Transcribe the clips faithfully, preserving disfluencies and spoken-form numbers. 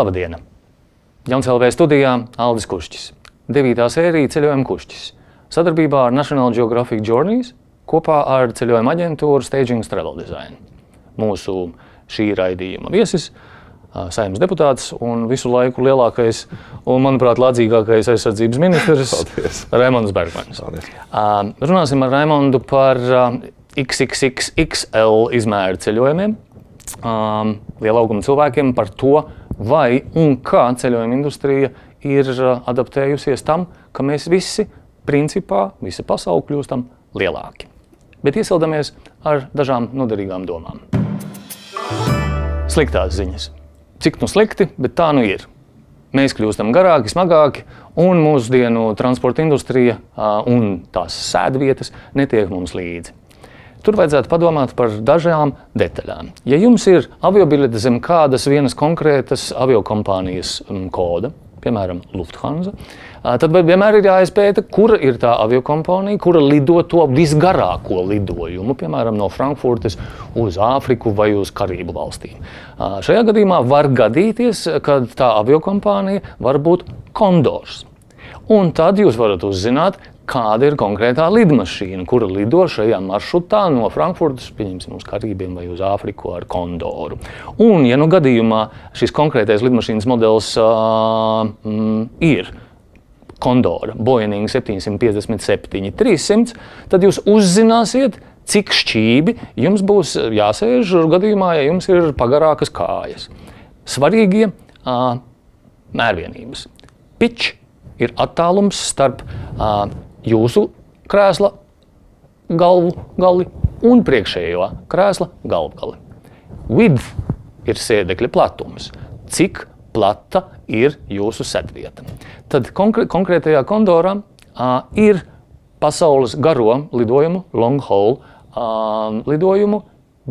Labdiena! Jauns L V studijā Aldis Kušķis. Devītā sērija ceļojuma Kušķis. Sadarbībā ar National Geographic Journeys kopā ar ceļojuma aģentūru Staging Travel Design. Mūsu šī raidījuma viesis, Saeimas deputāts un visu laiku lielākais un, manuprāt, lādzīgākais aizsardzības ministrs Raimonds Bergmanis. Runāsim ar Raimondu par X X X X L izmēru ceļojumiem, lielauguma cilvēkiem, par to, vai un kā ceļojuma industrija ir adaptējusies tam, ka mēs visi, principā, visa pasaule kļūstam lielāki. Bet iesildamies ar dažām noderīgām domām. Sliktās ziņas. Cik nu slikti, bet tā nu ir. Mēs kļūstam garāki, smagāki, un mūsdienu transporta industrija un tās sēdvietas netiek mums līdzi. Tur vajadzētu padomāt par dažām detaļām. Ja jums ir aviobiļete zem kādas vienas konkrētas aviokompānijas koda, piemēram, Lufthansa, tad vienmēr ir jāizpēta, kura ir tā aviokompānija, kura lido to visgarāko lidojumu, piemēram, no Frankfurtes uz Āfriku vai uz Karību valstīm. Šajā gadījumā var gadīties, ka tā aviokompānija var būt Condors. Un tad jūs varat uzzināt, kāda ir konkrētā lidmašīna, kura lido šajā maršrutā no Frankfurtes, pieņemsim, uz Karībiem vai uz Āfriku ar Condoru. Un, ja nu gadījumā šis konkrētais lidmašīnas modelis uh, mm, ir Condora Boeing septiņsimt piecdesmit septiņi trīssimts, tad jūs uzzināsiet, cik šķībi jums būs jāsēž gadījumā, ja jums ir pagarākas kājas. Svarīgie uh, mērvienības. Pitch ir attālums starp uh, jūsu krēsla galvu gali un priekšējo krēsla galvgali. Width ir sēdekļa platums. Cik plata ir jūsu sēdvieta. Tad konkrē, konkrētajā Condorā uh, ir pasaules garo lidojumu, long haul uh, lidojumu,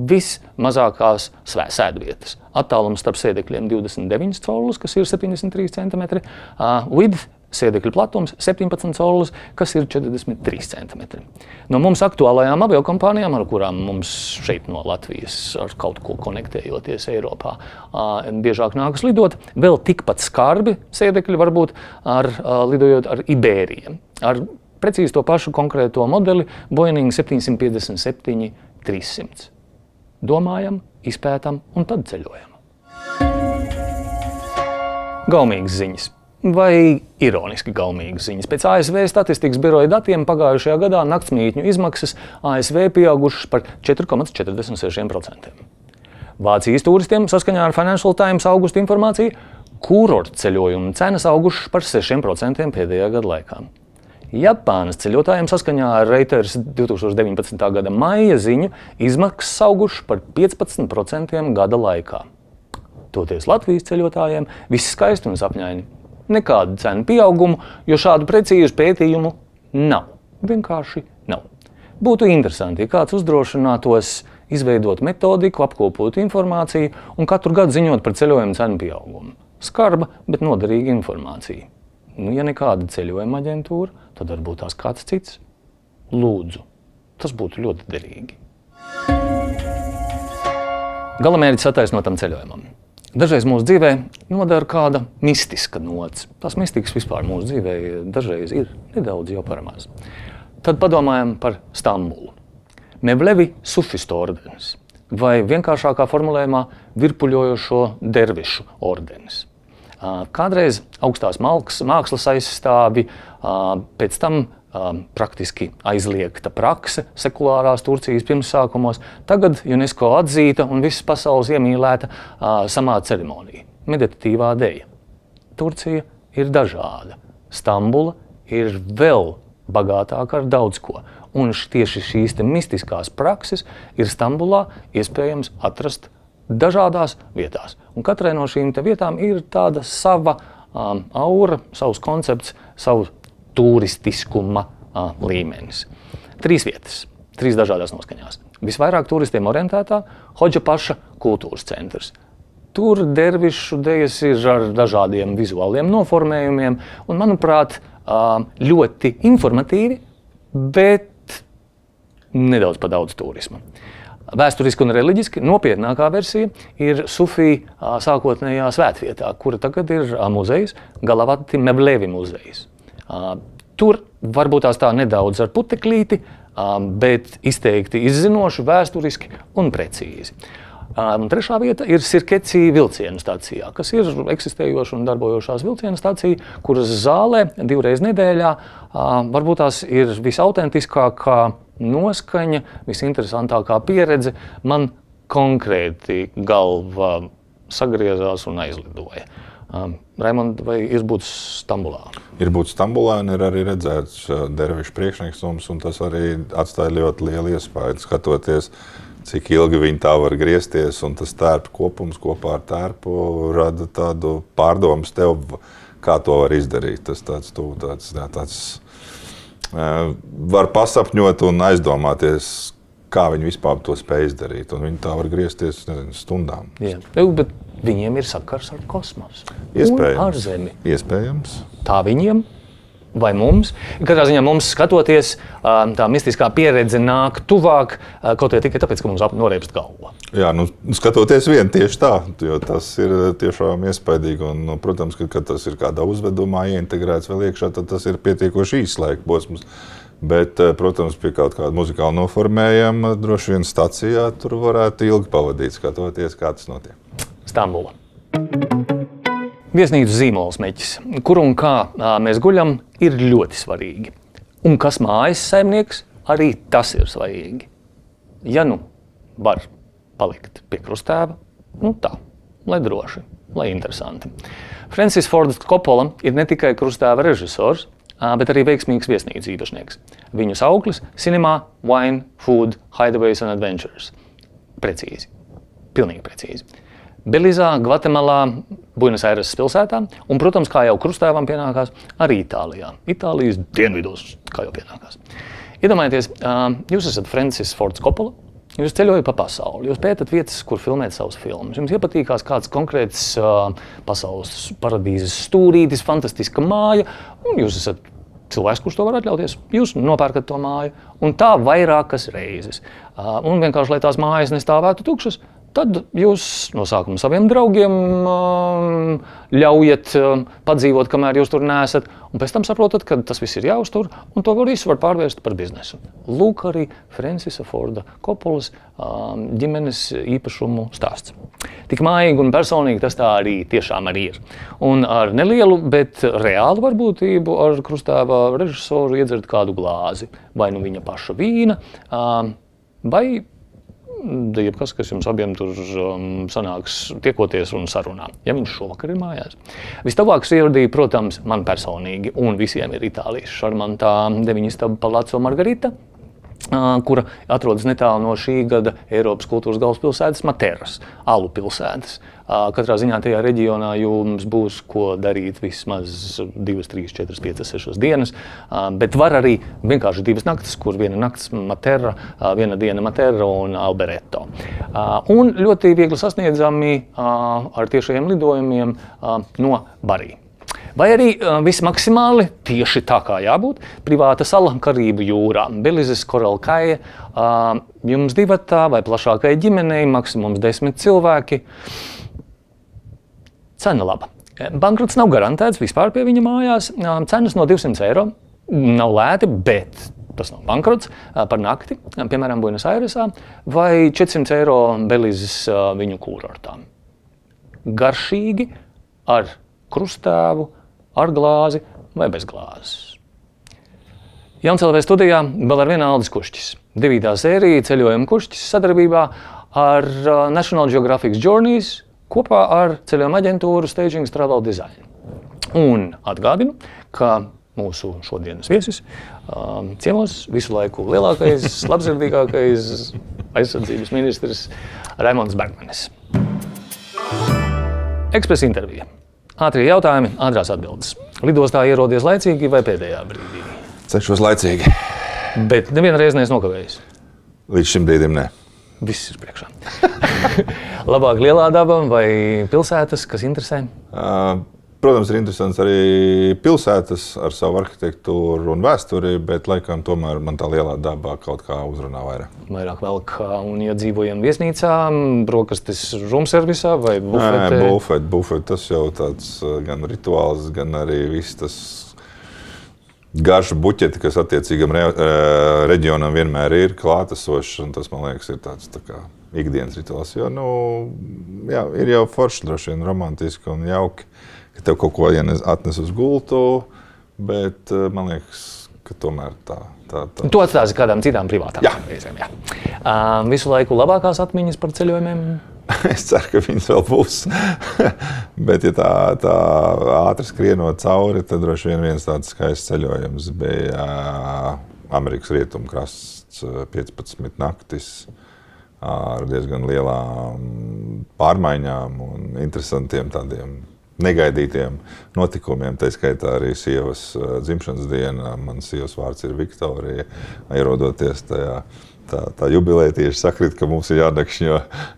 vismazākās sēdvietas. Attālums starp sēdekļiem divdesmit deviņi colus, kas ir septiņdesmit trīs centimetri. Uh, width sēdekļu platums septiņpadsmit colus, kas ir četrdesmit trīs centimetri. No mums aktuālajām aviokompānijām, ar kurām mums šeit no Latvijas ar kaut ko konektējoties Eiropā, biežāk nākas lidot, vēl tikpat skarbi sēdekļi varbūt ar, lidojot ar Iberiju. Ar precīzi to pašu konkrēto modeli Boeing septiņsimt piecdesmit septiņi trīssimts. Domājam, izpētam un tad ceļojam. Gaumīgas ziņas. Vai ironiski gaumīgas ziņas. Pēc A S V statistikas biroja datiem pagājušajā gadā naktsmītņu izmaksas A S V pieaugušas par četri komats četrdesmit seši procenti. Vācijas turistiem saskaņā ar Financial Times augusta informāciju kurortu ceļojumu cenas augušas par sešiem procentiem pēdējā gada laikā. Japānas ceļotājiem saskaņā ar Reuters divi tūkstoši deviņpadsmitā gada maija ziņu izmaksas augušas par piecpadsmit procentiem gada laikā. Toties Latvijas ceļotājiem viss skaisti un sapņaini. Nekādu cenu pieaugumu, jo šādu precīzu pētījumu nav. Vienkārši nav. Būtu interesanti, ja kāds uzdrošinātos izveidot metodiku, apkopot informāciju un katru gadu ziņot par ceļojumu cenu pieaugumu. Skarba, bet noderīga informācija. Nu, ja nekāda ceļojuma aģentūra, tad varbūt tās kāds cits. Lūdzu, tas būtu ļoti derīgi. Galamērķis attaisnotam ceļojumam. Dažreiz mūsu dzīvē nodara kāda mistiska nots. Tās mistikas vispār mūsu dzīvē dažreiz ir nedaudz jau par maz. Tad padomājam par Stambulu. Mevlevi Sufistu ordenis vai vienkāršākā formulējumā virpuļojošo dervišu ordenis. Kādreiz augstās mākslas aizstāvi, pēc tam praktiski aizliegta prakse sekulārās Turcijas pirmsākumos, tagad UNESCO atzīta un visas pasaules iemīlēta samāda ceremonija – meditatīvā deja. Turcija ir dažāda. Stambula ir vēl bagātāka ar daudz ko. Un tieši šīs te mistiskās prakses ir Stambulā iespējams atrast dažādās vietās. Un katrai no šīm te vietām ir tāda sava um, aura, savs koncepts, savs turistiskuma uh, līmenis. Trīs vietas, trīs dažādās noskaņās. Visvairāk turistiem orientētā Hodža paša kultūras centrs. Tur dervišu dejas ir ar dažādiem vizuāliem noformējumiem un, manuprāt, uh, ļoti informatīvi, bet nedaudz pa daudz turisma. Vēsturiski un reliģiski nopietnākā versija ir Sufija sākotnējā svētvietā, kura tagad ir muzejs, Galavati Mevlevi muzejs. Tur varbūt tās tā nedaudz ar puteklīti, bet izteikti izzinoši, vēsturiski un precīzi. Un trešā vieta ir Sirkeci vilcienu stacijā, kas ir eksistējoša un darbojošās vilcienu stacija, kuras zālē divreiz nedēļā varbūt tās ir visautentiskākā noskaņa, visinteresantākā pieredze. Man konkrēti galva sagriezās un aizlidoja. Raimond, vai ir būt Stambulā? Ir būt Stambulā un ir arī redzēts dervišu priekšnieks mums, un tas arī atstāja ļoti lielu iespēju, skatoties, cik ilgi viņi tā var griezties, un tas tērpu kopums kopā ar tērpu rada tādu pārdomas tev, kā to var izdarīt. Tas tāds, tu, tāds, jā, tāds uh, var pasapņot un aizdomāties, kā viņi vispār to spēj izdarīt, un viņi tā var griezties, nezinu, stundām. Jā, bet viņiem ir sakars ar kosmosu. Iespējams. Un ar Zemi. Iespējams. Tā viņiem vai mums. Katrā ziņā mums skatoties, tā mistiskā pieredze nāk tuvāk, kaut vai tikai tāpēc, ka mums noreibst galva. Jā, nu, skatoties vien tieši tā, jo tas ir tiešām iespaidīgi. Un, nu, protams, ka, kad tas ir kādā uzvedumā ieintegrēts vēl iekšā, tad tas ir pietiekoši īsts laika posms. Bet, protams, pie kaut kāda muzikāla noformējuma, droši vien stacijā tur varētu ilgi pavadīt, skatoties, kā tas notiek. Stambula. Viesnīcu zīmolsmeķis, kur un kā mēs guļam, ir ļoti svarīgi. Un kas mājas saimnieks, arī tas ir svarīgi. Ja nu var palikt pie krustēva, nu tā, lai droši, lai interesanti. Francis Fords Coppola ir ne tikai krustēva režisors, bet arī veiksmīgs viesnīcu īpašnieks. Viņu sauklis – Cinema, Wine, Food, Hideaways and Adventures. Precīzi, pilnīgi precīzi. Belizā, Gvatemalā, Buenos Aires pilsētā un, protams, kā jau krustēvam pienākās, arī Itālijā. Itālijas dienvidos, kā jau pienākās. Iedomājieties, jūs esat Francis Fords Coppola, jūs ceļojat pa pasauli, jūs pētat vietas, kur filmēt savus filmus. Jums iepatīkās kāds konkrēts pasaules paradīzes stūrītis, fantastiska māja, un jūs esat cilvēks, kurš to var atļauties. Jūs nopērkat to māju, un tā vairākas reizes. Un vienkārši, lai tās mājas nestāvētu tukšas, tad jūs no sākuma saviem draugiem ļaujat padzīvot, kamēr jūs tur neesat, un pēc tam saprotat, ka tas viss ir jāuztur, un to visu var pārvērst par biznesu. Lūk arī Francisa Forda Coppolas ģimenes īpašumu stāsts. Tik mājīgi un personīgi tas tā arī tiešām arī ir. Un ar nelielu, bet reālu varbūtību ar krustēva režisoru iedzert kādu glāzi. Vai nu viņa paša vīna, vai jebkas, kas jums abiem tur um, sanāks tiekoties un sarunā, ja viņš šovakar ir mājās. Vistuvāk sirdī, protams, man personīgi un visiem ir Itālijas šarmantā deviņistabu Palazzo Margarita, uh, kura atrodas netālu no šī gada Eiropas kultūras galvaspilsētas Materas, Alu pilsētas. Uh, katrā ziņā tajā reģionā jums būs ko darīt vismaz divas, trīs, četras, piecas, sešas dienas, uh, bet var arī vienkārši divas naktis, kur viena naktis Matera, uh, viena diena Matera un Albereto. Uh, un ļoti viegli sasniedzami uh, ar tiešajiem lidojumiem uh, no Barī. Vai arī uh, vismaksimāli, tieši tā kā jābūt, privāta sala Karību jūrā, Belizes Koralkaja, uh, jums divatā vai plašākai ģimenei, maksimums desmit cilvēki. Cena laba. Bankrots nav garantēts vispār pie viņa mājās. Cenas no divsimt eiro nav lēti, bet tas nav bankrots par nakti, piemēram, Buenos Airesā, vai četrsimt eiro Belizes viņu kūrortā. Garšīgi, ar krustēvu, ar glāzi vai bez glāzes. Jauncēlvē studijā vēl ar vienu Aldis Kušķis. Devītā sērija ceļojuma Kušķis sadarbībā ar National Geographic Journeys, kopā ar ceļojuma aģentūru Stagings Travel Design. Un atgādinu, ka mūsu šodienas viesis um, ciemos visu laiku lielākais, labsirdīgākais aizsardzības ministrs Raimonds Bergmanis. Ekspresa intervija. Ātrie jautājumi, ātrās atbildes. Lidostā ierodies laicīgi vai pēdējā brīdī? Cenšos laicīgi. Bet nevienreiz neesmu nokavējis? Līdz šim brīdim nē. Viss ir priekšā. Labāk lielā daba vai pilsētas, kas interesē? Uh, protams, ir interesants arī pilsētas ar savu arhitektūru un vēsturi, bet laikam tomēr man tā lielā dabā kaut kā uzrunā vairāk. Vairāk velk, un ja dzīvojam viesnīcā, brokastis rumservisā vai bufetē? Nē, bufet, bufet, tas jau tāds gan rituāls, gan arī viss tas garša buķeti, kas attiecīgam re, reģionam vienmēr ir klātesošs, un tas, man liekas, ir tāds tā kā ikdienas rituāls, jo, nu, jā, ir jau forši droši vien romantiski un jauki, ka tev kaut ko atnes uz gultu, bet man liekas, ka tomēr tā. tā, tā. Tu atstāsi kādām citām privātām jā. reizēm. Jā. Uh, visu laiku labākās atmiņas par ceļojumiem? Es ceru, ka viņas vēl būs. Bet, ja tā, tā ātri skrienot cauri, tad droši vien viens tāds skaists ceļojums bija Amerikas rietumkrasts, piecpadsmit naktis ar diezgan lielām pārmaiņām un interesantiem tādiem negaidītiem notikumiem, tā skaitā arī sievas dzimšanas diena. Manas sievas vārds ir Viktorija, ierodoties tajā. Tā, tā jubileja tieši sakrit, ka mums ir jānakšņo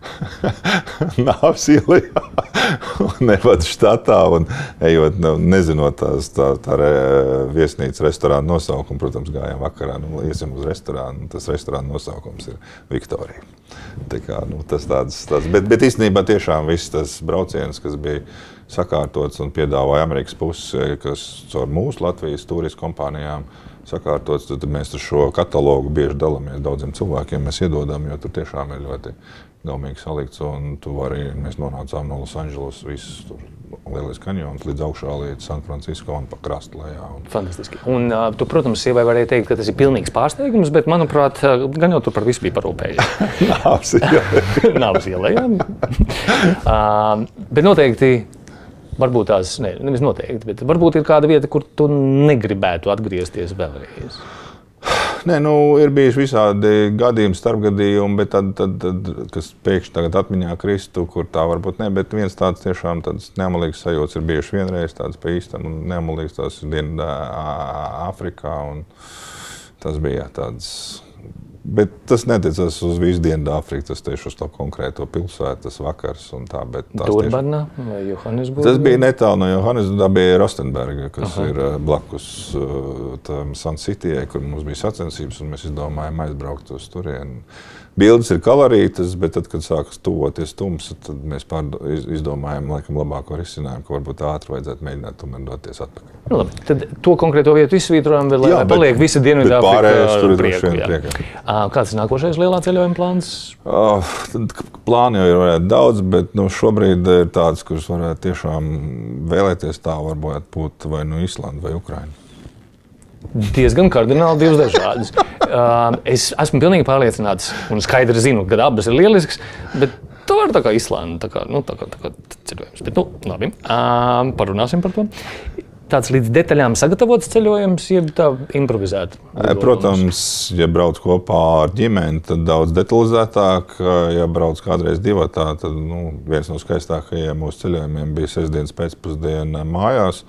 Nāves ielā un Nevada štatā, un ejot, nezinot tās, tā, tā re, viesnīca restorāna nosaukumu, protams, gājām vakarā, nu, iesim uz restorānu, un tas restorāna nosaukums ir Viktorija. Tā kā, nu, tas tāds, tāds, bet, bet īstenībā tiešām viss tas brauciens, kas bija sakārtots un piedāvāja Amerikas pusi, kas caur mūsu Latvijas turistu kompānijām sakārtots, tad mēs ar šo katalogu bieži dalāmies daudziem cilvēkiem, mēs iedodam, jo tur tiešām ir ļoti gaumīgi salikts, un tu vari, mēs nonācām no Los Angeles, viss tur lielais kanjons līdz augšā līdz San Francisco un pa krastu lejā. Un... Fantastiski. Un uh, tu, protams, sievai varēja teikt, ka tas ir pilnīgs pārsteigums, bet, manuprāt, gan jau tur par visu bija parūpējies. Nāves ielā. Nāves ielā, jā. uh, bet noteikti varbūt tās, ne, nevis noteikti, bet varbūt ir kāda vieta, kur tu negribētu atgriezties vēlreiz. Nē, nu, ir bijuši visādi gadījumi, starpgadījumi, bet tad, tad, tad, kas pēkšņi tagad atmiņā kristu, kur tā varbūt ne, bet viens tāds tiešām tāds nemalīgs sajūts ir bijuši vienreiz, tāds pa īstam nemalīgs, tās ir Dienvidā Āfrikā, un tas bija tāds. Bet tas netiecas uz visu Dienvidāfriku, tas tieši uz to konkrēto pilsētu, tas vakars un tā. Durbanā vai Johannesburgā? Tas bija netālu no Johannesburgā, tā bija Rostenberga, kas Aha. ir blakus tam Sun Cityjai, kur mums bija sacensības, un mēs izdomājām aizbraukt uz turieni. Bildes ir kalorītas, bet tad, kad sākas tuvoties tumsa, tad mēs pārdo, izdomājām laikam labāko risinājumu, ka varbūt ātri vajadzētu mēģināt tomēr doties atpakaļ. Nu, labi, tad to konkrēto vietu izsvītrojam, lai jā, paliek visa Dienvidāfrika prieku. Kāds ir nākošais lielā ceļojuma plāns? Uh, plāni jau ir varētu daudz, bet nu, šobrīd ir tāds, kurus varētu tiešām vēlēties tā, varbūt būt vai nu Islanda vai Ukraina. Diezgan kardināli divas dažādas. Uh, es esmu pilnīgi pārliecināts un skaidri zinu, ka abas ir lielisks, bet tu vari tā kā Islanda, tā kā, nu, tā kā, tā kā ceļojums. Bet, nu, labi, uh, parunāsim par to. Tāds līdz detaļām sagatavots ceļojums, jeb tā improvizēta? Protams, ja brauc kopā ar ģimeni, tad daudz detalizētāk. Ja brauc kādreiz divatā, tad nu, viens no skaistākajiem mūsu ceļojumiem bija sestdienas pēcpusdiena mājās.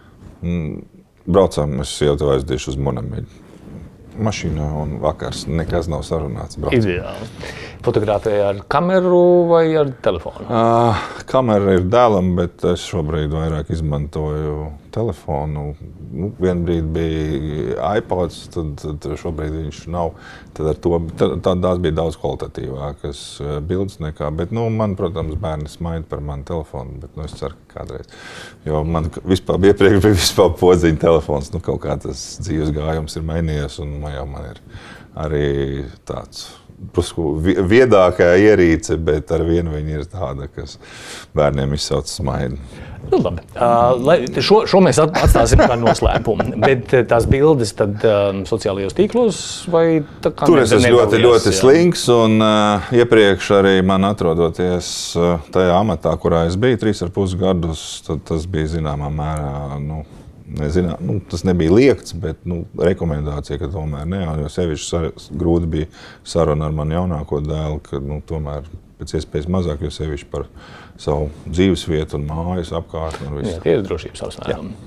Braucām, es jau tev aizdiešu uz Monameģi. Mašīnā un vakars nekas nav sarunāts. Braucam. Ideāli. Fotografēja ar kameru vai ar telefonu? Uh, kamera ir dēlam, bet es šobrīd vairāk izmantoju telefonu. Nu, vien brīdi bija iPods, tad, tad šobrīd viņš nav. Tad ar to, tad, tās bija daudz kvalitatīvākas bildes nekā, bet, nu, man, protams, bērni smaida par manu telefonu, bet, nu, es ceru, ka kādreiz. Jo man vispār iepriekš bija vispār podziņa telefons, nu, kaut kā tas dzīves gājums ir mainījies, un man jau man ir arī tāds prusku viedākā ierīce, bet ar vienu viņi ir tāda, kas bērniem izsauc smaidu. Nu, labi. Uh, šo, šo mēs atstāsim kā noslēpumu, bet tās bildes tad um, sociālajos tīklos vai tā kā tur es esmu ļoti, ļoti slinks, un uh, iepriekš arī man atrodoties uh, tajā amatā, kurā es biju trīs ar pus gadus, tad tas bija zināmā mērā, nu, Nezinā, nu, tas nebija liekts, bet nu, rekomendācija, ka tomēr ne, jo sevišķi grūti bija saruna ar manu jaunāko dēlu, ka nu, tomēr pēc iespējas mazāk, jo sevišķi par savu dzīvesvietu un mājas apkārtni. Jā, tie ir drošības apsvērumi.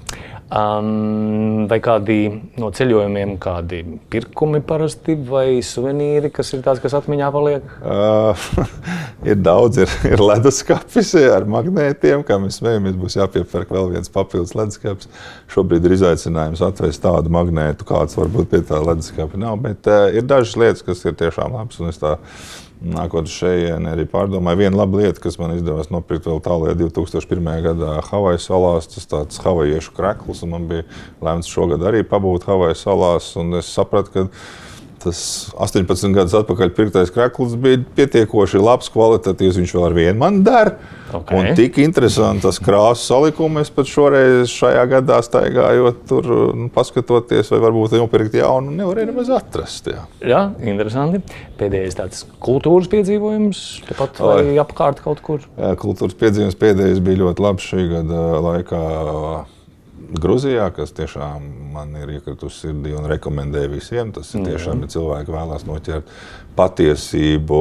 Um, vai kādi no ceļojumiem, kādi pirkumi parasti vai suvenīri, kas ir tāds, kas atmiņā paliek? Uh, ir daudz, ir, ir leduskapis ar magnētiem, kā mēs smejamies, būs jāpiepērk vēl viens papildus leduskapis. Šobrīd ir izaicinājums atvest tādu magnētu, kāds varbūt pie tā leduskapa nav, bet uh, ir dažas lietas, kas ir tiešām labas, un es tā nākot šeit arī pārdomāju. Viena laba lieta, kas man izdevās nopirkt vēl tālajā divi tūkstoši pirmajā gadā Havaju salās, tas tāds havajiešu krekls, un man bija lēmts šogad arī pabūt Havaju salās, un es sapratu, ka tas astoņpadsmit gadus atpakaļ pirktais krekls bija pietiekoši labs, kvalitatīvs, viņš vēl ar vienu man der. Okay. Un tik interesanti tas krāsu salikums, es pat šoreiz šajā gadā staigājot tur, nu, paskatoties, vai varbūt nopirkt jaunu, nevarēju nemaz atrast. Jā, jā, interesanti. Pēdējais tāds kultūras piedzīvojums, tepat vai apkārt kaut kur? Jā, kultūras piedzīvojums pēdējais bija ļoti labs šī gada laikā Gruzijā, kas tiešām man ir iekritusi sirdī un rekomendēju visiem. Tas ir tiešām, ja cilvēki vēlās noķert patiesību,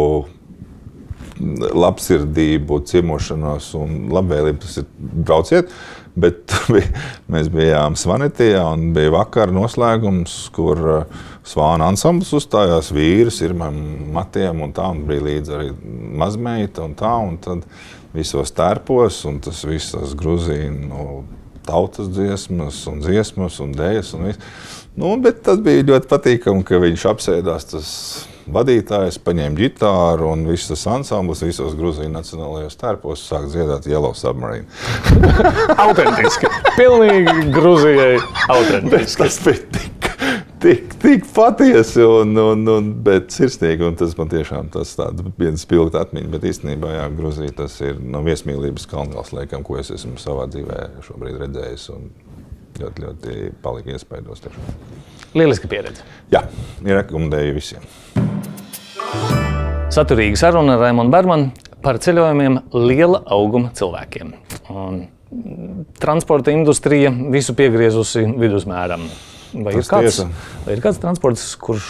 labsirdību, ciemošanos un labvēlību, tas ir brauciet. Bet mēs bijām Svanetijā un bija vakara noslēgums, kur svāna ansambls uzstājās, vīri, sirmam matiem un tā, un bija līdz arī mazmeita un tā, un tad visos tērpos, un tas visas gruzīnu tautas dziesmas un dziesmas un dējas un viss. Nu, bet tas bija ļoti patīkami, ka viņš apsēdās, tas vadītājs, paņēma ģitāru un viss tas ansamblis visos Gruziju nacionālajos tērpos sāk dziedāt Yellow Submarine. Autentiski. Pilnīgi Gruzijai autentiski. Tas bija tik, tik, tik patiesi un, un, un bet sirsnīgi, un tas man tiešām tas tāds viens spilgta atmiņa, bet īstenībā, jā, Gruzija tas ir no viesmīlības Kalngals laikam, ko es esmu savā dzīvē šobrīd redzējis un ļoti, ļoti palika iespaidos tiešām. Lieliska pieredze. Jā, ir rekomendēju visiem. Saturīga saruna ar Raimondu Bermanu par ceļojumiem liela auguma cilvēkiem. Un transporta industrija visu piegriezusi vidusmēram. Vai ir, kāds, vai ir kāds transports, kurš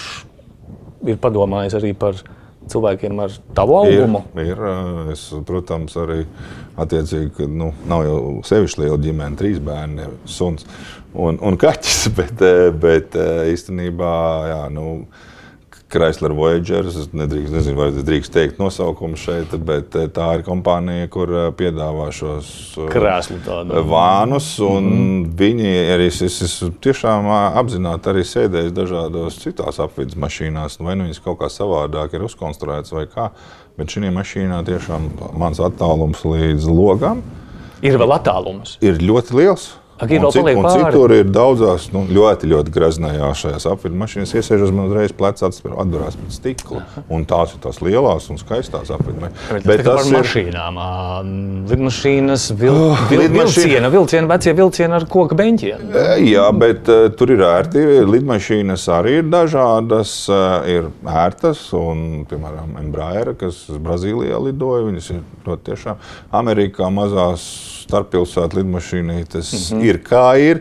ir padomājis arī par cilvēkiem ar tavu augumu? Ir, ir es, protams, arī attiecīgi, ka nu, nav jau sevišķi liela ģimene, trīs bērni, suns un, un kaķis, bet, bet īstenībā, jā, nu, Chrysler Voyager, es nedrīkst, nezinu, vai es drīkst teikt nosaukumu šeit, bet tā ir kompānija, kur piedāvā šos krēslu tādu vānus, un mm-hmm. viņi arī, es, es tiešām apzināti arī sēdējis dažādos citās apvidas mašīnās, vai nu viņas kaut kā savādāk ir uzkonstruēts vai kā, bet šī mašīnā tiešām mans attālums līdz logam ir vēl attālums. Ir ļoti liels. Un, cit, un citur ir daudzās, nu, ļoti, ļoti graznējās šajās apvidu mašīnas. Iesēžas man uzreiz plecs atdurās pēc stikla. Un tās ir tās lielās un skaistās apvidu mašīnas. Bet tas ir par mašīnām. Lidmašīnas, vil, oh, vil, vilciena, vilciena, vecie vilciena ar koka beņķiem. Jā, bet uh, tur ir ērti. Lidmašīnas arī ir dažādas, uh, ir ērtas. Un, piemēram, Embraer, kas Brazīlijā lidoja, viņas ir ļoti tiešām Amerikā mazās starppilsētu lidmašīnītes mm-hmm. ir kā ir.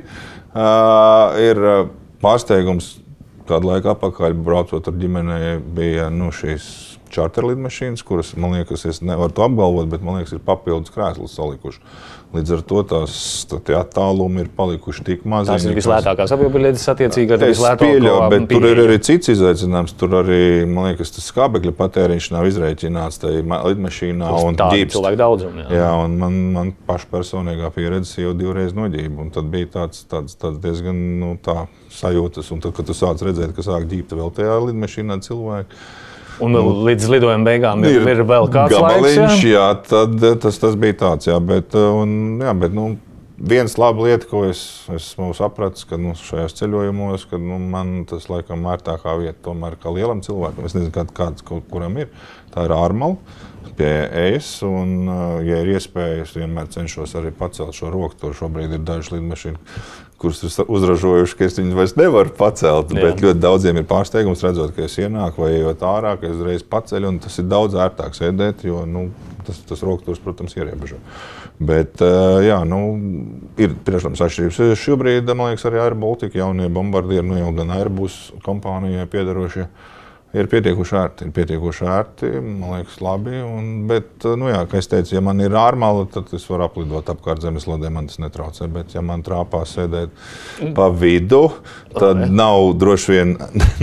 Uh, ir pārsteigums, kādu laiku atpakaļ braucot ar ģimenei, bija nu, šīs čarterlidmašīnas, kuras, man liekas, es nevaru to apgalvot, bet man liekas, ir papildus krēslus salikuši. Līdz ar to tās tie attālumi ir palikuši tik mazi. Tās ir vislētākās aviobiļetes attiecīgi ar vislētāko pieļauju, bet pieeju. Tur ir arī cits izaicinājums. Tur arī, man liekas, tas skābekļa patēriņš nav izrēķināts tajā lidmašīnā un ģipst. Cilvēku daudzumu, jā. Jā, un man, man pašpersonīgā pieredze jau divreiz noģība. Un tad bija tāds, tāds, tāds diezgan nu, tā sajūtas. Un tad, kad tu sāc redzēt, ka sāk ģībt vēl tajā lidmašīnā cilvēki, un nu, līdz lidojuma beigām ir, ir vēl kāds gabaliņš, laiks, jā? Jā, tad tas, tas bija tāds, jā, bet, un, jā, bet nu, viens laba lieta, ko es esmu sapratis, ka nu, šajās ceļojumos, ka nu, man tas laikam ērtākā vieta tomēr kā lielam cilvēkam, es nezinu, kāds, kāds kuram ir, tā ir ārmala pie ejas, un, ja ir iespēja, es vienmēr cenšos arī pacelt šo roku, tur šobrīd ir daži lidmašīni, kurus ir uzražojuši, ka es viņu vairs nevaru pacelt, jā. Bet ļoti daudziem ir pārsteigums redzot, ka es ienāku vai ejot ārā, ka es uzreiz paceļu, un tas ir daudz ērtāk sēdēt, jo nu, tas, tas rokturs, protams, ierobežo. Bet, jā, nu, ir, protams, atšķirības. Šobrīd, man liekas, arī Air Baltica jaunie bombardieri, nu jau gan Airbus kompānijai piedarošie, Ir pietiekuši ērti, ir pietiekuši ērti, man liekas, labi. Un, bet, nu jā, kā es teicu, ja man ir ārmala, tad es varu aplidot apkārt zemeslodē, man tas netraucē. Bet, ja man trāpā sēdēt pa vidu, tad nav droši vien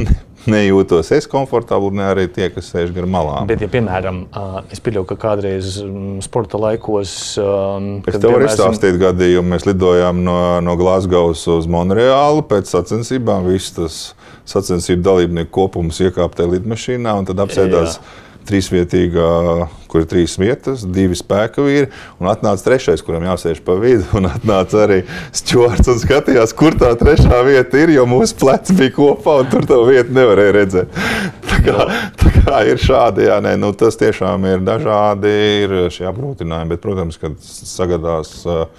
nejūtos es komfortabli, ne arī tie, kas sēž gar malām. Bet, ja, piemēram, es pieļauju, ka kādreiz sporta laikos... Es tev varu izstāstīt gadījumu. Mēs lidojām no, no Glasgow's uz Monreālu pēc sacensībām. Viss tas sacensību dalībnieku kopums iekāp tajā lidmašīnā un tad apsēdās trīsvietīgā, kur ir trīs vietas, divi spēka vīri, un atnāca trešais, kuram jāsēž pa vidu, un atnāca arī stjuards un skatījās, kur tā trešā vieta ir, jo mūsu pleci bija kopā, un tur tā vieta nevarēja redzēt. Tā kā, tā kā ir šādi, jā, nē, nu tas tiešām ir dažādi, ir šie apgrūtinājumi, bet, protams, kad sagadās,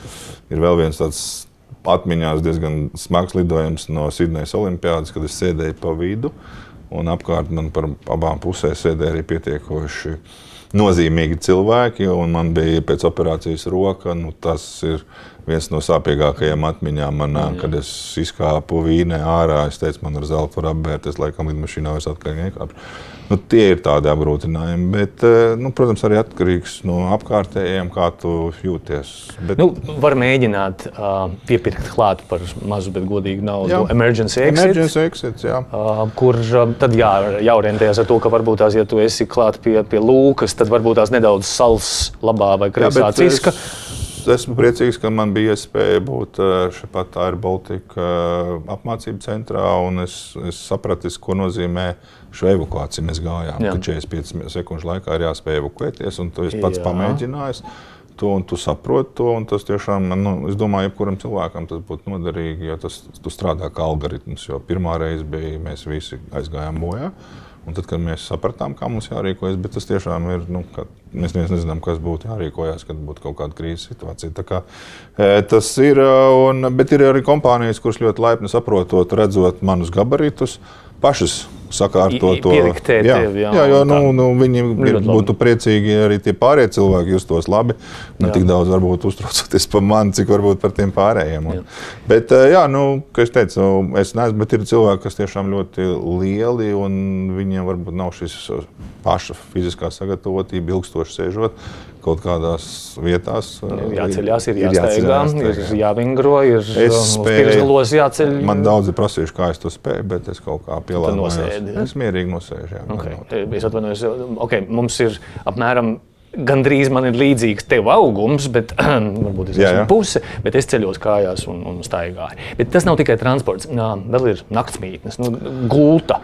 ir vēl viens tāds atmiņās diezgan smags lidojums no Sidnejas olimpiādas, kad es sēdēju pa vidu, un apkārt man par abām pusēm sēdēja arī pietiekoši nozīmīgi cilvēki, un man bija pēc operācijas roka. Nu, tas ir viens no sāpīgākajiem atmiņām manā, kad es izkāpu Vīnē ārā. Es teicu, man ar zeltu var apbērt, es laikam lidmašīnā vairs atkārt nekāpšu. Nu, tie ir tādi apgrūtinājumi, bet, nu, protams, arī atkarīgs no apkārtējiem, kā tu jūties. Bet... Nu, var mēģināt uh, piepirkt klāt par mazu, bet godīgu naudu. Jā. Emergency exit. Emergency exit, jā. Uh, kur uh, tad jā, jāorientējas ar to, ka varbūt tās, ja tu esi klāt pie, pie lūkas, tad varbūt tās nedaudz sals labā vai kreisā ciska. Es, esmu priecīgs, ka man bija iespēja būt šepat Air Baltica apmācību centrā, un es, es sapratu, ko nozīmē šo evakuāciju. Mēs gājām, Jā. ka četrdesmit piecas sekundžu laikā ir jāspēj evakuēties, un to es pats Jā. pamēģinājis. To, un tu saproti to, un tas tiešām, nu, es domāju, jebkuram cilvēkam tas būtu noderīgi, ja tas, tu strādā kā algoritms, jo pirmā reize bija, mēs visi aizgājām bojā. Un tad, kad mēs sapratām, kā mums jārīkojas, bet tas tiešām ir, nu, ka mēs nezinām, kas būtu jārīkojas, kad būtu kaut kāda krīzes situācija. Tā kā, e, tas ir, un, bet ir arī kompānijas, kuras ļoti laipni saprotot, redzot manus gabaritus, pašas sakārto to. Pieriktēt jā, tevi, jā. Jā, jo nu, nu, viņi ir, būtu priecīgi, arī tie pārējie cilvēki justos labi. Ne tik daudz varbūt uztraucoties par mani, cik varbūt par tiem pārējiem. Un, bet, jā, nu, kā es teicu, es neesmu, bet ir cilvēki, kas tiešām ļoti lieli, un viņiem varbūt nav šis paša fiziskā sagatavotība, ilgstoši sēžot kaut kādās vietās. Jāceļās, ir jāsteigā, ir jāvingro, ir uz pirksgalos jāceļ. Man daudzi prasījuši, kā es to spēju, bet es kaut kā pielādājos. Es mierīgi nosēžu, jā. Okay. Es atvainojos, okay, mums ir apmēram gandrīz man ir līdzīgs tev augums, bet varbūt es esmu puse, bet es ceļos kājās un, un staigāju. Bet tas nav tikai transports, Nā, vēl ir naktsmītnes, nu, gulta.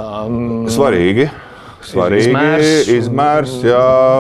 Um, Svarīgi. Svarīgi, izmērs, izmērs jā,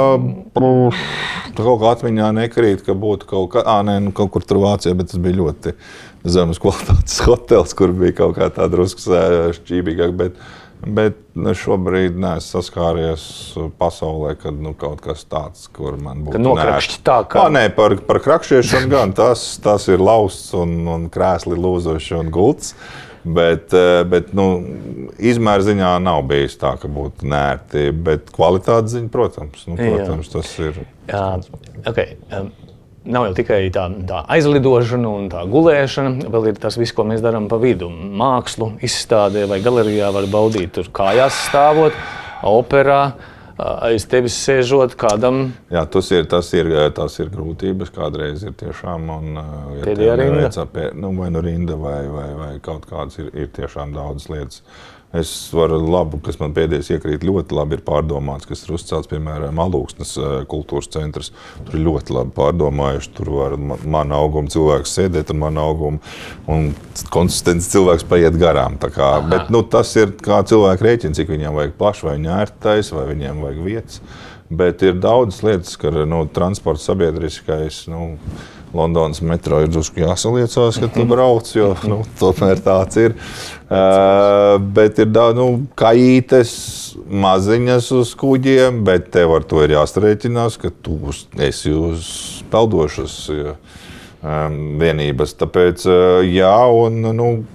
kaut kā atmiņā nekrīt, ka būtu kaut kā, ā, nē, nu, kaut kur tur Vācijā, bet tas bija ļoti zemes kvalitātes hotels, kur bija kaut kā tā drusku šķībīgāk, bet, bet šobrīd neesmu saskāries pasaulē, kad nu, kaut kas tāds, kur man būtu nokrakšķi tā kā. Ā, nē, par, par krakšķiešanu gan, tas, tas ir lausts un, un krēsli lūzoši un gults. Bet, bet nu, izmēra ziņā nav bijis tā, ka būtu nērti, bet kvalitātes ziņa, protams, nu, protams tas ir. Jā, okay. Nav jau tikai tā, tā aizlidošana un tā gulēšana, vēl ir tas viss, ko mēs darām pa vidu. Mākslu izstādē vai galerijā var baudīt tur kājās stāvot, operā. Aiz tevis sēžot kādam. Jā, tas ir, tas ir, tas ir grūtības, kādreiz ir tiešām. Un, ja pēdējā rinda? Pie, nu, vai nu rinda, vai, vai, vai kaut kādas ir, ir tiešām daudzas lietas. Es varu labu, kas man pēdējais iekrīt ļoti labi ir pārdomāts, kas ir uzcelts, piemēram, Alūksnes kultūras centrs. Tur ir ļoti labi pārdomājuši, tur var man auguma cilvēks sēdēt un man auguma un konsistents cilvēks paiet garām. Tā kā, bet nu, tas ir kā cilvēki rēķina, cik viņiem vajag plaši, vai viņi ērtais, vai viņiem vajag vietas. Bet ir daudzas lietas, ka nu, transports sabiedriskais, nu, Londonas metro ir drusku jāsaliecās, kad tu brauc, jo nu, tomēr tāds ir. Uh, bet ir daudz, nu, kaītes, maziņas uz kuģiem, bet tev ar to ir jāstrēķinās, ka tu esi uz peldošas um, vienības. Tāpēc, uh, jā, un, nu,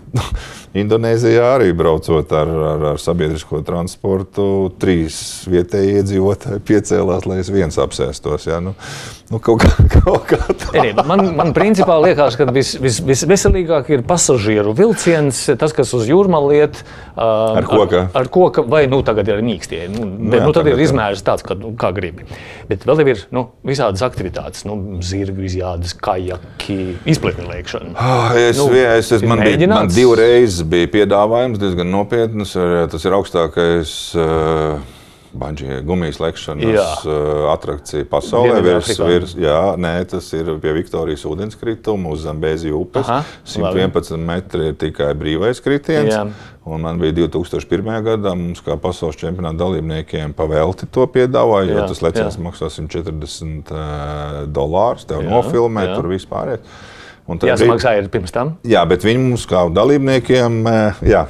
Indonēzijā arī braucot ar, ar, ar sabiedrisko transportu, trīs vietēji iedzīvotāji piecēlās, lai es viens apsēstos. Ja? Nu, nu, kaut kā, kaut kā tā. Man, man principā liekas, ka vis, vis, visveselīgāk ir pasažieru vilciens, tas, kas uz jūrmalu iet. Uh, ar koka? Ar, ar koka, vai nu tagad ir mīkstie. Nu, bet, jā, nu, tad ir izmērs tāds, kā, kā gribi. Bet vēl ir nu, visādas aktivitātes, nu, zirgu izjādes, kajaki, izpletnelēkšana. Oh, es, nu, es, es, man, bija, man divreiz bija piedāvājums diezgan nopietnas. Tas ir augstākais uh, banģija gumijas lekšanas uh, atrakcija pasaulē. Virs, virs, jā, nē, tas ir pie Viktorijas ūdenskrituma uz Zambēziju upes. Aha, simt vienpadsmit metri ir tikai brīvais kritiens. Jā. Un man bija divi tūkstoši pirmajā gadā, mums kā pasaules čempionāta dalībniekiem pavelti to piedāvāja, jo jā, tas leciens maksā simt četrdesmit uh, dolārus, tev jā, nofilmē, jā. Tur vispār iet. Jāsamaksā ir pirms tam? Jā, bet viņi mums kā dalībniekiem, jā.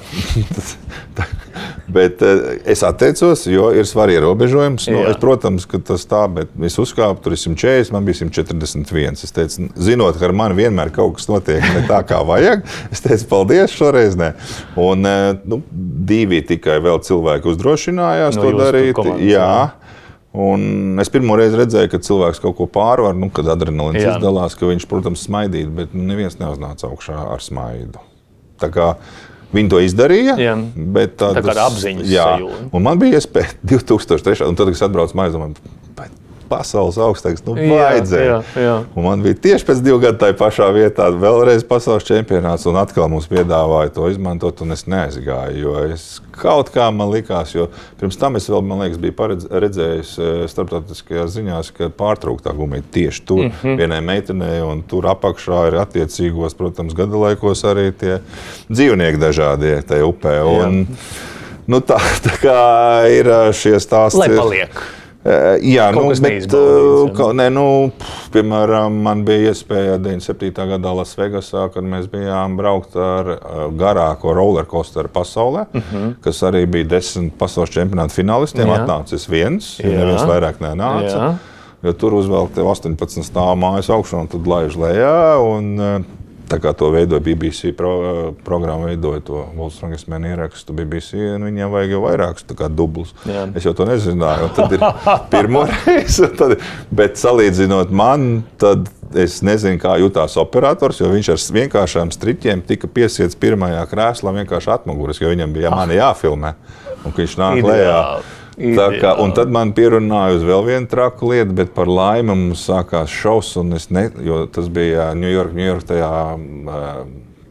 Bet es atteicos, jo ir svari ierobežojums. Nu, es, protams, ka tas tā, bet es uzkāpu, tur ir simt četrdesmit, man bija simt četrdesmit viens. Es teicu, zinot, ka ar mani vienmēr kaut kas notiek ne tā, kā vajag, es teicu, paldies, šoreiz ne. Un nu, divi tikai vēl cilvēki uzdrošinājās no to darīt. Komandas, jā. Un es pirmo reizi redzēju, ka cilvēks kaut ko pārvar, nu, kad adrenalīns izdalās, ka viņš, protams, smaidīt, bet neviens neuznāca augšā ar smaidu. Tā kā viņi to izdarīja, jā. Bet tādas, tā kā apziņas jā. Sajūta. Un man bija iespēja divi tūkstoši trešā. Un tad, kad es atbraucu mājās, domāju, pasaules augstāks, nu vajadzēja. Jā, jā. Un man bija tieši pēc divu gadu tajā pašā vietā vēlreiz pasaules čempionāts, un atkal mums piedāvāja to izmantot, un es neaizgāju, jo es kaut kā man likās, jo pirms tam es vēl, man liekas, biju paredz, redzējis starptautiskajās ziņās, ka pārtrauktā gumija tieši tur mm -hmm. vienai meitenei, un tur apakšā ir attiecīgos, protams, gadalaikos arī tie dzīvnieki dažādie tajā upē. Un, nu, tā, tā kā ir šie stāsti. Lai paliek. Jā, nu, bet, ka, ne, nu, piemēram, man bija iespēja deviņdesmit septītā gadā Lasvegasā, kad mēs bijām braukt ar garāko rollercoasteru pasaulē, uh -huh. kas arī bija desmit pasaules čempionāta finālistiem. Jā. Atnācis viens, ja neviens vairāk nenāca. Jā. Jo tur uzvelk tev astoņpadsmit stāvu mājas augšā un tad laiž lejā. Un, tā kā to veidoja B B C pro, programma, veidoja to World's Strongest Man ierakstu B B C, un viņiem vajag jau vairākus tā kā dublus. Jā. Es jau to nezināju, tad ir pirmo reizi. Tad, bet salīdzinot man, tad es nezinu, kā jutās operators, jo viņš ar vienkāršām striķiem tika piesiets pirmajā krēslā vienkārši atmuguras, jo viņam bija mani jāfilmē, un viņš nāk lejā. Tā kā, un tad man pierunāja uz vēl vienu traku lietu, bet par laimi mums sākās šovs, un es ne, jo tas bija New York, New York tajā uh,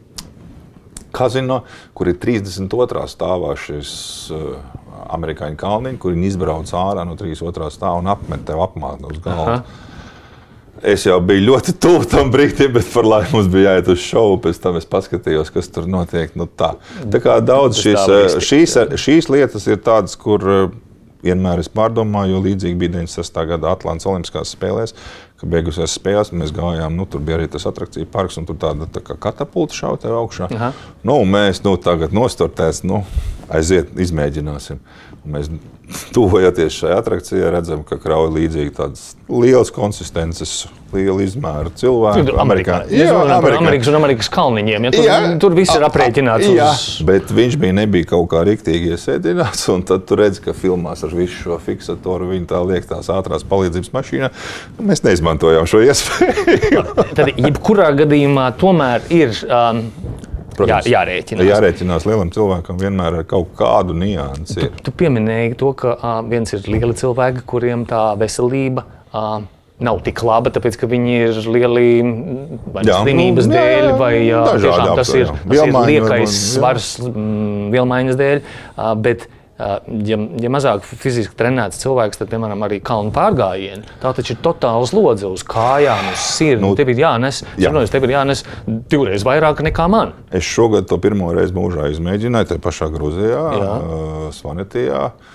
kazino, kur ir trīsdesmit otrā stāvā šis uh, amerikāņu kalniņi, kur viņi izbrauc ārā no trīsdesmit otrā stāva un apmet tev apmāt uz galvas. Es jau biju ļoti tuvu tam brīdim, bet par laimi mums bija jāiet uz šovu, pēc tam es paskatījos, kas tur notiek. Nu, tā. tā kā daudz šīs, šīs, šīs lietas ir tādas, kur vienmēr es pārdomāju, jo līdzīgi bija deviņdesmit sestā gada Atlantas Olimpiskās spēlēs, kad beigusies spēles, mēs gājām, nu, tur bija arī tas atrakciju parks, un tur tāda tā kā katapulta šauja tev augšā. Aha. Nu, mēs nu, tagad nostartēs, nu, aiziet, izmēģināsim. Un mēs tuvojoties šai atrakcijai redzam, ka krauj līdzīgi tādas lielas konsistences, liela izmēra cilvēku. Amerikāņi. Jā, Amerikā. Amerikas un Amerikas kalniņiem. Ja, tur, jā, tur viss ir aprēķināts. Jā, uz... bet viņš bija nebija kaut kā riktīgi iesēdināts, un tad tu redzi, ka filmās ar visu šo fiksatoru viņi tā liek tās ātrās palīdzības mašīnā. Mēs neizmantojām šo iespēju. Tad, jebkurā gadījumā tomēr ir... Um, Protams, jā, jārēķinās. Jārēķinās lielam cilvēkam vienmēr ar kaut kādu niansi. Tu, tu pieminēji to, ka uh, viens ir lieli cilvēki, kuriem tā veselība uh, nav tik laba, tāpēc, ka viņi ir lieli vai jā, slimības nu, dēļ, vai uh, tiešām tas ir, tas ir liekais svars mm, vielmaiņas dēļ, uh, bet Ja, ja mazāk fiziski trenēts cilvēks, tad, piemēram, arī kalnu pārgājieni. Tā taču ir totāla slodze uz kājām, uz sirdi. Nu, tev ir jānes, jā. Saprotu, tev ir jānes divreiz vairāk nekā man. Es šogad to pirmo reizi mūžā izmēģināju, tajā pašā Gruzijā, uh, Svanetijā.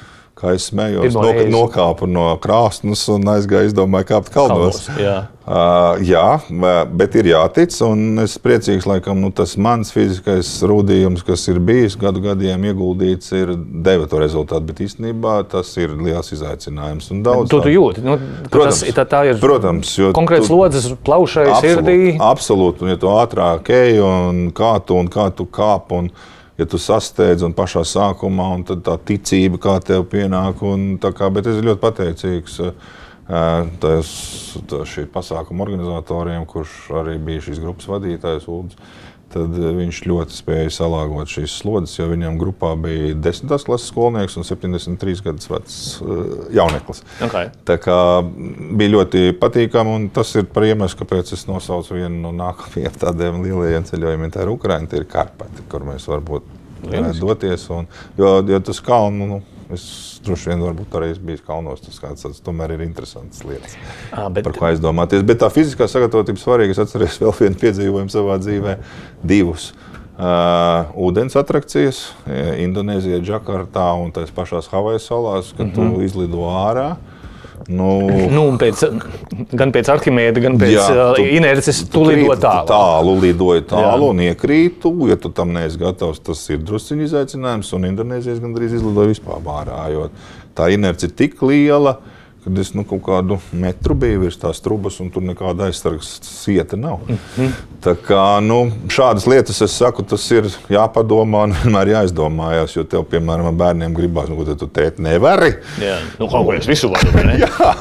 kā es smējos, nok nokāpu no krāsnes un aizgāju, izdomāju kāpt kalnos. Kalnos, jā. Uh, jā, bet ir jātic, un es priecīgs, laikam, nu, tas mans fiziskais rūdījums, kas ir bijis gadu gadiem ieguldīts, ir deva to rezultātu, bet īstenībā tas ir liels izaicinājums. Un daudz to tu jūti? Nu, protams, tas, tā, tā ir protams, konkrēts tu, lodzes plaušai sirdī? Absolūti, un ja tu ātrāk ej, un kā tu, un kā tu kāp, un ja tu sasteidz un pašā sākumā, un tad tā ticība, kā tev pienāk, un tā kā, bet es ļoti pateicīgs tās, tā šī pasākuma organizatoriem, kurš arī bija šīs grupas vadītājs, Uldis, tad viņš ļoti spēja salāgot šīs slodzes, jo viņam grupā bija desmitās klases skolnieks un septiņdesmit trīs gadus vecs jauneklis. Okay. Tā kā bija ļoti patīkami, un tas ir par iemeslu, kāpēc es nosaucu vienu no nākamajiem tādiem lielajiem ceļojumiem. Tā ir Ukraina, tie ir Karpati, kur mēs varbūt varētu doties. Un, jo, jo tas kalnu, nu, es droši vien varbūt arī bijis kalnos, tas kāds tāds tomēr ir interesants lietas, à, bet, par ko aizdomāties. Bet tā fiziskā sagatavotība svarīga. Es atceros vēl vienu piedzīvojumu savā dzīvē, divus. Uh, ūdens atrakcijas Indonēzijā, Džakartā un tās pašās Havajas salās, kad mm-hmm. tu izlido ārā. Nu, nu, pēc, gan pēc Arhimēda, gan pēc jā, tu, inerces tu, tu lido tālu. Tālu lidoji tālu jā. Un iekrītu, ja tu tam neesi gatavs, tas ir drusciņi izaicinājums, un Indonēzijas gandrīz izlidoja vispār ārā, jo tā inerce ir tik liela, kad es nu, kaut kādu metru biju virs tās trubas, un tur nekāda aizsargas sieta nav. Mm-hmm. Tā kā, nu, šādas lietas, es saku, tas ir jāpadomā un vienmēr jāizdomājās, jo tev, piemēram, bērniem gribās, nu, ko tu tēt nevari. Jā, nu, kaut ko es visu varu, ne?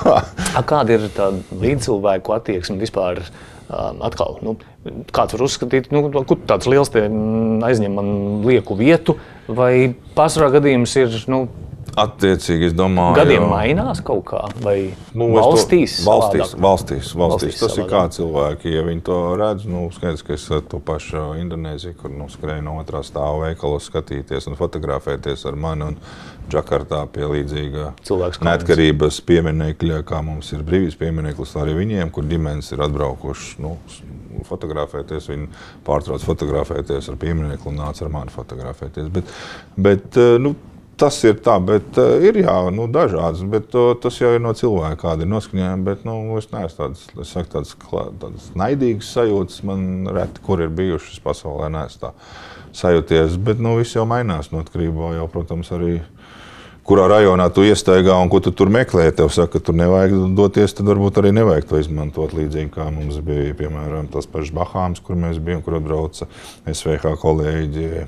Jā. Kāda ir tā līdzcilvēku attieksme vispār um, atkal? Nu, kāds var uzskatīt, nu, kur tāds liels te aizņem man lieku vietu, vai pārsvarā gadījums ir, nu, attiecīgi, es domāju, gadiem mainās kaut kā, vai nu, valstīs, to, valstīs, valstīs, valstīs, valstīs. Tas savādāk. Ir kā cilvēki, ja viņi to redz, nu, skaidrs, ka es to pašu Indonēziju, kur nu, skrēju no otrā stāva veikalos skatīties un fotografēties ar mani un Džakartā pie līdzīga neatkarības pieminekļa, kā mums ir brīvības piemineklis arī viņiem, kur ģimenes ir atbraukuši, nu, fotografēties, viņi pārtrauc fotografēties ar pieminekli un nāca ar mani fotografēties, bet, bet nu, tas ir tā, bet uh, ir jā, nu, dažādas, bet uh, tas jau ir no cilvēka, kāda ir noskaņojumi, bet nu, es neesmu tāds, es saku, tāds, tāds naidīgs sajūtas, man reti, kur ir bijušas pasaulē, neesmu tā sajūties, bet nu, viss jau mainās no atkarībā jau, protams, arī kurā rajonā tu iestaigā un ko tu tur meklē, tev saka, ka tur nevajag doties, tad varbūt arī nevajag to izmantot līdzīgi, kā mums bija, piemēram, tas pašs Bahāmas, kur mēs bijām, kur atbrauca S V H kolēģi,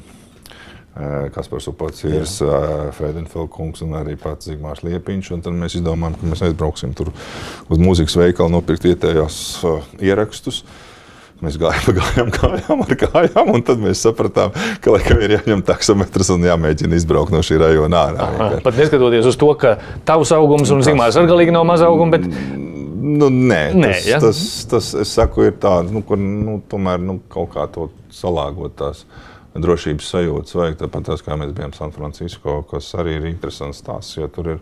Kaspars Upacīrs, Frēdenfeld kungs un arī pats Zigmārs Liepiņš. Un tad mēs izdomājām, ka mēs aizbrauksim tur uz mūzikas veikalu nopirkt vietējās uh, ierakstus. Mēs gājām, gājām, gājām ar kājām, un tad mēs sapratām, ka laikam ir jāņem taksometrs un jāmēģina izbraukt no šī rajona ārā. Aha, pat neskatoties uz to, ka tavs augums un Zigmārs ar galīgi nav maz auguma, bet... Nu, nē, nē tas, ja? tas, tas, es saku, ir tāds, nu, kur nu, tomēr nu, kaut kā to salāgot tās drošības sajūtas vajag, tāpat tās, kā mēs bijām San Francisco, kas arī ir interesants stāsts, jo tur ir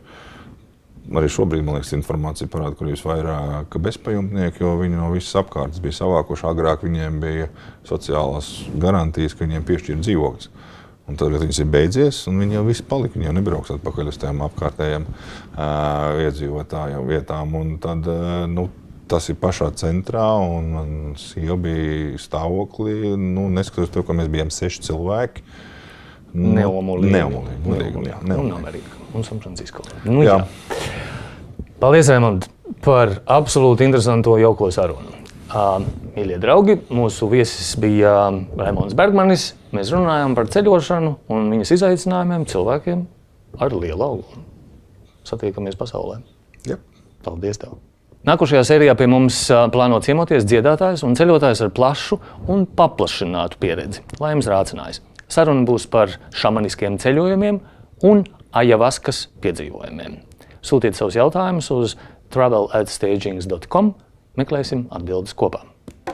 arī šobrīd, man liekas, informācija parāda, kur jūs vairāk bezpajumtnieki, jo viņi no visas apkārtas bija savākuši, agrāk viņiem bija sociālās garantijas, ka viņiem piešķir dzīvokļus. Un tad, kad viņas ir beidzies, un viņi jau visi palika, viņi jau nebrauks atpakaļ uz tiem apkārtējiem uh, iedzīvotājiem vietām, un tad, uh, nu, tas ir pašā centrā, un man sieva bija stāvoklī, nu, neskatoties to, ka mēs bijām seši cilvēki. Nu, neomolīgi. Neomolīgi. Un Amerika, un San Francisco. Nu, jā. Jā. Paldies, Raimond, par absolūti interesanto jauko sarunu. Uh, mīļie draugi, mūsu viesis bija Raimonds Bergmanis. Mēs runājām par ceļošanu un viņas izaicinājumiem cilvēkiem ar lielu augumu. Satiekamies pasaulē. Jā. Paldies tev. Nākošajā sērijā pie mums plāno ciemoties dziedātājs un ceļotājs ar plašu un paplašinātu pieredzi. Lai jums rācinājis. Saruna būs par šamaniskiem ceļojumiem un ajavaskas piedzīvojumiem. Sūtiet savus jautājumus uz travel at stagings dot com. Meklēsim atbildes kopā.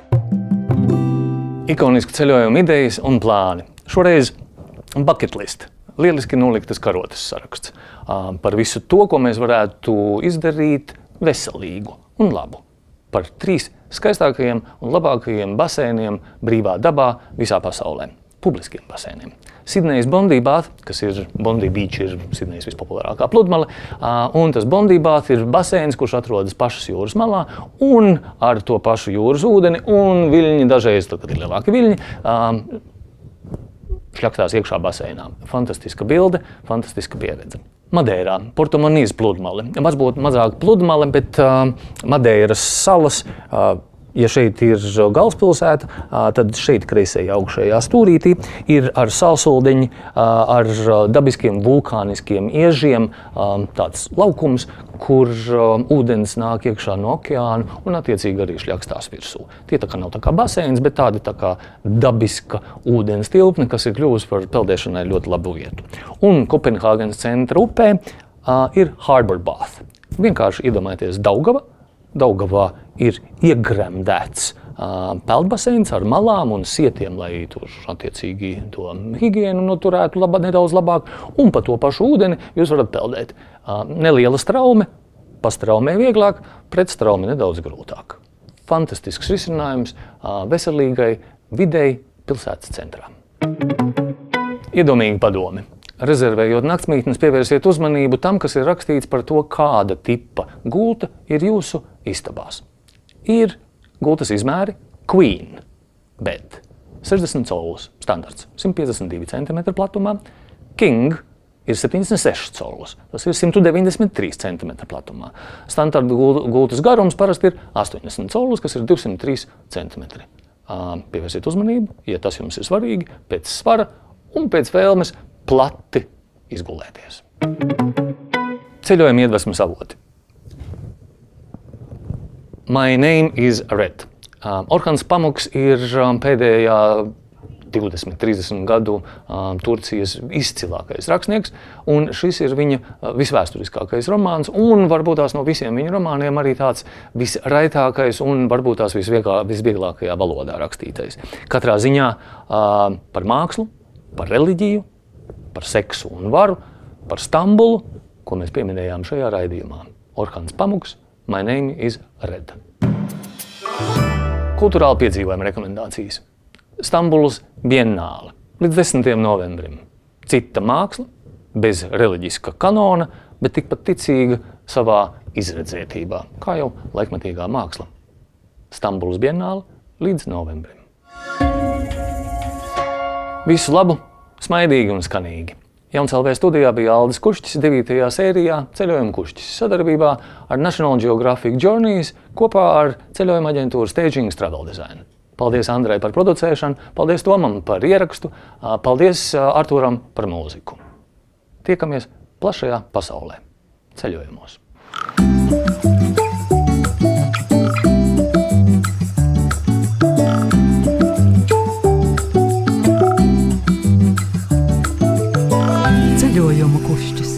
Ikoniski ceļojuma idejas un plāni. Šoreiz bucket list. Lieliski noliktas karotes saraksts. Par visu to, ko mēs varētu izdarīt veselīgu un labu. Par trīs skaistākajiem un labākajiem basēniem brīvā dabā visā pasaulē. publiskiem baseiniem. Sidnejas Bondi Bath, kas ir Bondi Beach, ir Sidnejas vispopulārākā pludmale, un tas Bondi Bath ir baseins, kurš atrodas pašas jūras malā, un ar to pašu jūras ūdeni un viļņi, dažreiz, tad, kad ir lielāki viļņi, šļaktās iekšā baseinā. Fantastiska bilde, fantastiska pieredze. Madeirā, Porto-Moniz pludmale. Varbūt mazāk pludmale, bet uh, Madeiras salas, uh, ja šeit ir galvaspilsēta, tad šeit kreisajā augšējā stūrītī ir ar salsuldeņi, ar dabiskiem vulkāniskiem iežiem tāds laukums, kur ūdens nāk iekšā no okeāna un attiecīgi arī šļakstās virsū. Tie tā kā nav tā kā baseins, bet tādi tā kā dabiska ūdens tilpne, kas ir kļuvusi par peldēšanai ļoti labu vietu. Un Kopenhāgenes centra upē ir Harbour Bath. Vienkārši iedomājieties Daugava. Daugavā ir iegremdēts uh, peldbaseins ar malām un sietiem, lai tur attiecīgi to higienu noturētu laba, nedaudz labāk. Un pa to pašu ūdeni jūs varat peldēt. Uh, neliela straume, pastraumē vieglāk, pretstraumē nedaudz grūtāk. Fantastisks risinājums uh, veselīgai videi pilsētas centrā. Iedomīgi padomi. Rezervējot naktsmītnes, pievērsiet uzmanību tam, kas ir rakstīts par to, kāda tipa gulta ir jūsu istabās. Ir gultas izmēri Queen bed, sešdesmit colus, standarts, simt piecdesmit divi centimetri platumā, King ir septiņdesmit seši colus, tas ir simt deviņdesmit trīs centimetri platumā. Standarta gultas garums parasti ir astoņdesmit colus, kas ir divsimt trīs centimetri. Pievērsiet uzmanību, ja tas jums ir svarīgi, pēc svara un pēc vēlmes plati izgulēties. Ceļojuma iedvesmas avoti. My name is Red. Uh, Orhans Pamuks ir um, pēdējā divdesmit trīsdesmit gadu um, Turcijas izcilākais rakstnieks, un šis ir viņa uh, visvēsturiskākais romāns, un varbūt tās no visiem viņa romāniem arī tāds visraitākais un varbūt tās visvieglā, visvieglākajā valodā rakstītais. Katrā ziņā uh, par mākslu, par reliģiju, par seksu un varu, par Stambulu, ko mēs pieminējām šajā raidījumā. Orhans Pamuks, My name is Red. Kulturāli piedzīvojuma rekomendācijas. Stambulas biennāle līdz desmitajam novembrim. Cita māksla, bez reliģiska kanona, bet tikpat ticīga savā izredzētībā, kā jau laikmatīgā māksla. Stambulas biennāle līdz novembrim. Visu labu! Smaidīgi un skanīgi. Jauns L V studijā bija Aldis Kušķis devītajā sērijā Ceļojuma Kušķis sadarbībā ar National Geographic Journeys kopā ar ceļojuma aģentūru Staging Travel Design. Paldies Andrai par producēšanu, paldies Tomam par ierakstu, paldies Artūram par mūziku. Tiekamies plašajā pasaulē. Ceļojumos. Ceļojuma kušķis.